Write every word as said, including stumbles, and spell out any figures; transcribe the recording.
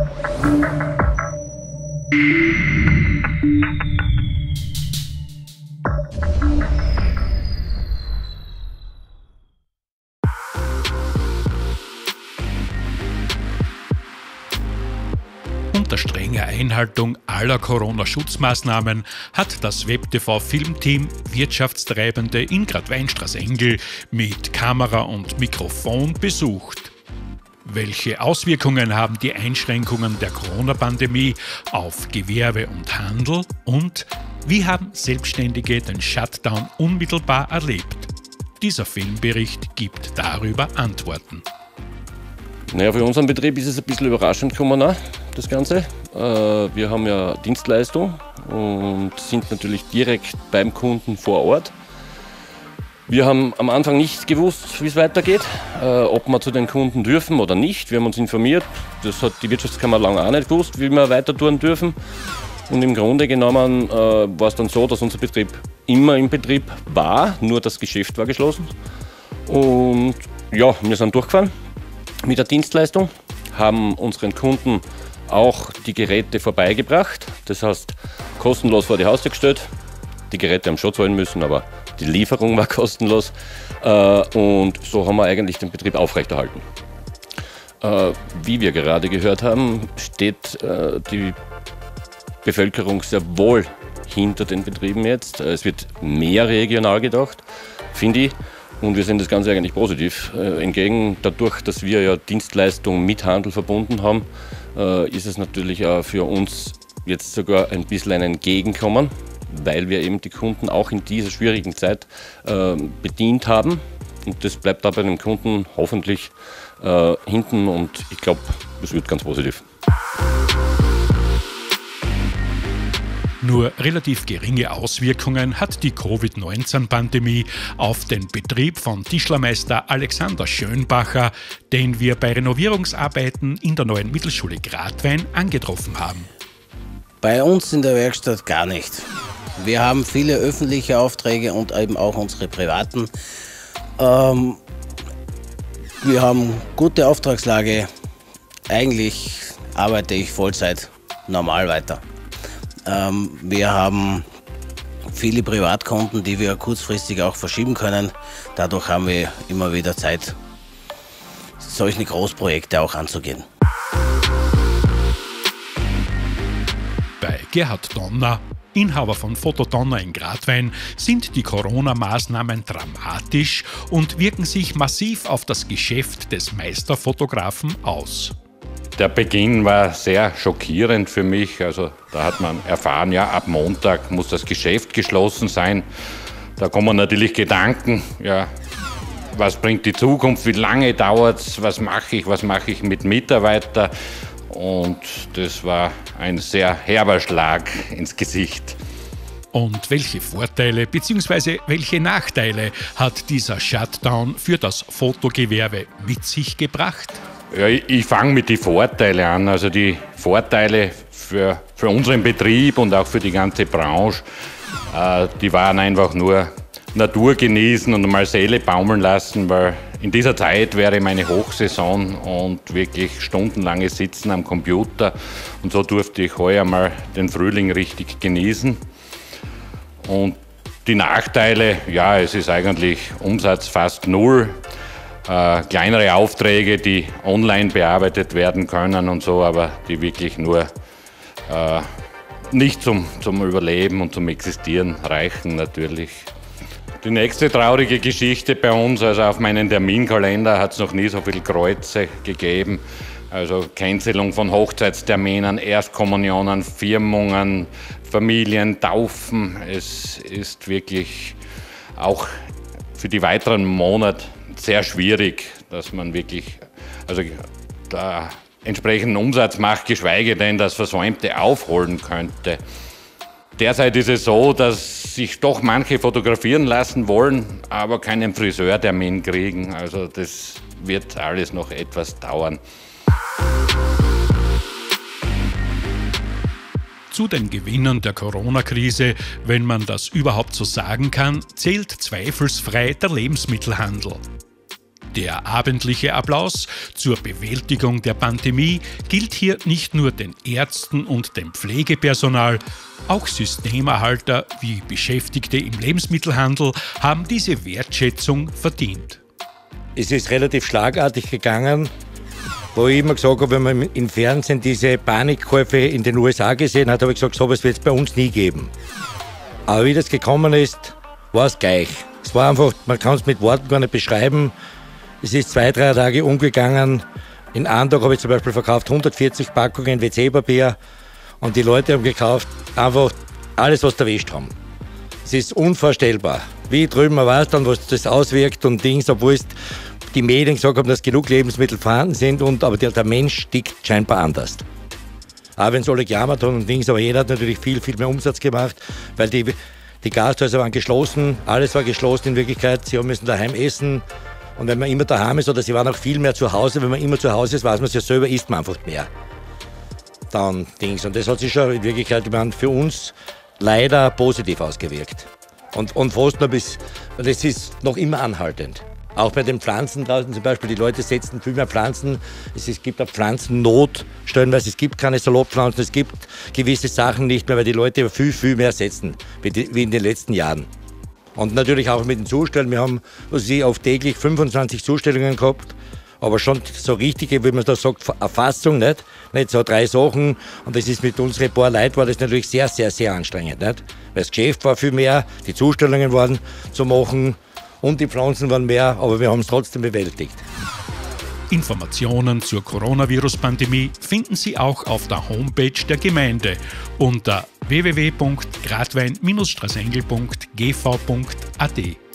Unter strenger Einhaltung aller Corona-Schutzmaßnahmen hat das WebTV-Filmteam Wirtschaftstreibende in Gradweinstraße-Engel mit Kamera und Mikrofon besucht. Welche Auswirkungen haben die Einschränkungen der Corona-Pandemie auf Gewerbe und Handel und wie haben Selbstständige den Shutdown unmittelbar erlebt? Dieser Filmbericht gibt darüber Antworten. Naja, für unseren Betrieb ist es ein bisschen überraschend gekommen, auch, das Ganze. Wir haben ja Dienstleistung und sind natürlich direkt beim Kunden vor Ort. Wir haben am Anfang nicht gewusst, wie es weitergeht, ob wir zu den Kunden dürfen oder nicht. Wir haben uns informiert, das hat die Wirtschaftskammer lange auch nicht gewusst, wie wir weiter tun dürfen. Und im Grunde genommen war es dann so, dass unser Betrieb immer im Betrieb war, nur das Geschäft war geschlossen. Und ja, wir sind durchgefahren mit der Dienstleistung, haben unseren Kunden auch die Geräte vorbeigebracht. Das heißt, kostenlos vor die Haustür gestellt. Die Geräte haben schon zahlen müssen, aber die Lieferung war kostenlos. Und so haben wir eigentlich den Betrieb aufrechterhalten. Wie wir gerade gehört haben, steht die Bevölkerung sehr wohl hinter den Betrieben jetzt. Es wird mehr regional gedacht, finde ich. Und wir sehen das Ganze eigentlich positiv. Äh, entgegen dadurch, dass wir ja Dienstleistung mit Handel verbunden haben, äh, ist es natürlich auch für uns jetzt sogar ein bisschen ein Entgegenkommen, weil wir eben die Kunden auch in dieser schwierigen Zeit äh, bedient haben. Und das bleibt da bei den Kunden hoffentlich äh, hinten und ich glaube, das wird ganz positiv. Nur relativ geringe Auswirkungen hat die Covid neunzehn Pandemie auf den Betrieb von Tischlermeister Alexander Schönbacher, den wir bei Renovierungsarbeiten in der neuen Mittelschule Gradwein angetroffen haben. Bei uns in der Werkstatt gar nicht. Wir haben viele öffentliche Aufträge und eben auch unsere privaten. Ähm, wir haben gute Auftragslage. Eigentlich arbeite ich Vollzeit normal weiter. Ähm, wir haben viele Privatkunden, die wir kurzfristig auch verschieben können. Dadurch haben wir immer wieder Zeit, solche Großprojekte auch anzugehen. Bei Gerhard Donner, Inhaber von Foto Donner in Gradwein, sind die Corona-Maßnahmen dramatisch und wirken sich massiv auf das Geschäft des Meisterfotografen aus. Der Beginn war sehr schockierend für mich. Also da hat man erfahren, ja, ab Montag muss das Geschäft geschlossen sein. Da kommen natürlich Gedanken, ja, was bringt die Zukunft, wie lange dauert es, was mache ich, was mache ich mit Mitarbeitern. Und das war ein sehr herber Schlag ins Gesicht. Und welche Vorteile bzw. welche Nachteile hat dieser Shutdown für das Fotogewerbe mit sich gebracht? Ja, ich, ich fange mit den Vorteilen an. Also die Vorteile für, für unseren Betrieb und auch für die ganze Branche, äh, die waren einfach nur Natur genießen und mal Seele baumeln lassen, weil in dieser Zeit wäre meine Hochsaison und wirklich stundenlanges Sitzen am Computer. Und so durfte ich heuer mal den Frühling richtig genießen. Und die Nachteile, ja, es ist eigentlich Umsatz fast null. Äh, kleinere Aufträge, die online bearbeitet werden können und so, aber die wirklich nur äh, nicht zum, zum Überleben und zum Existieren reichen natürlich. Die nächste traurige Geschichte bei uns, also auf meinen Terminkalender hat es noch nie so viele Kreuze gegeben. Also Cancelung von Hochzeitsterminen, Erstkommunionen, Firmungen, Familien, Taufen. Es ist wirklich auch für die weiteren Monate sehr schwierig, dass man wirklich also da entsprechenden Umsatz macht, geschweige denn das Versäumte aufholen könnte. Derzeit ist es so, dass sich doch manche fotografieren lassen wollen, aber keinen Friseurtermin kriegen. Also das wird alles noch etwas dauern. Zu den Gewinnern der Corona-Krise, wenn man das überhaupt so sagen kann, zählt zweifelsfrei der Lebensmittelhandel. Der abendliche Applaus zur Bewältigung der Pandemie gilt hier nicht nur den Ärzten und dem Pflegepersonal, auch Systemerhalter wie Beschäftigte im Lebensmittelhandel haben diese Wertschätzung verdient. Es ist relativ schlagartig gegangen, wo ich immer gesagt habe, wenn man im Fernsehen diese Panikkäufe in den U S A gesehen hat, habe ich gesagt, so etwas wird es bei uns nie geben. Aber wie das gekommen ist, war es gleich. Es war einfach, man kann es mit Worten gar nicht beschreiben. Es ist zwei, drei Tage umgegangen. In einem Tag habe ich zum Beispiel verkauft hundertvierzig Packungen W C-Papier und die Leute haben gekauft einfach alles, was sie erwischt haben. Es ist unvorstellbar. Wie drüben, man weiß dann, was das auswirkt und Dings, obwohl es die Medien gesagt haben, dass genug Lebensmittel vorhanden sind, und, aber der, der Mensch tickt scheinbar anders. Auch wenn es alle gejammert haben und Dings, aber jeder hat natürlich viel, viel mehr Umsatz gemacht, weil die, die Gasthäuser waren geschlossen, alles war geschlossen in Wirklichkeit, sie müssen daheim essen. Und wenn man immer daheim ist, oder sie waren auch viel mehr zu Hause, wenn man immer zu Hause ist, weiß man es ja selber, isst man einfach mehr. Dann Dings. Und das hat sich schon in Wirklichkeit, ich meine, für uns leider positiv ausgewirkt. Und, und fast noch bis, das ist noch immer anhaltend. Auch bei den Pflanzen draußen zum Beispiel, die Leute setzen viel mehr Pflanzen. Es, es gibt auch Pflanzennot stellenweise, es gibt keine Salatpflanzen, es gibt gewisse Sachen nicht mehr, weil die Leute viel, viel mehr setzen, wie, die, wie in den letzten Jahren. Und natürlich auch mit den Zustellen. Wir haben also auf täglich fünfundzwanzig Zustellungen gehabt, aber schon so richtige, wie man da sagt, Erfassung, nicht? Nicht so drei Sachen. Und das ist mit unseren paar Leuten war das natürlich sehr, sehr, sehr anstrengend, nicht? Weil das Geschäft war viel mehr, die Zustellungen waren zu machen und die Pflanzen waren mehr, aber wir haben es trotzdem bewältigt. Informationen zur Coronavirus-Pandemie finden Sie auch auf der Homepage der Gemeinde unter w w w punkt gradwein Bindestrich straßengel punkt g v punkt a t.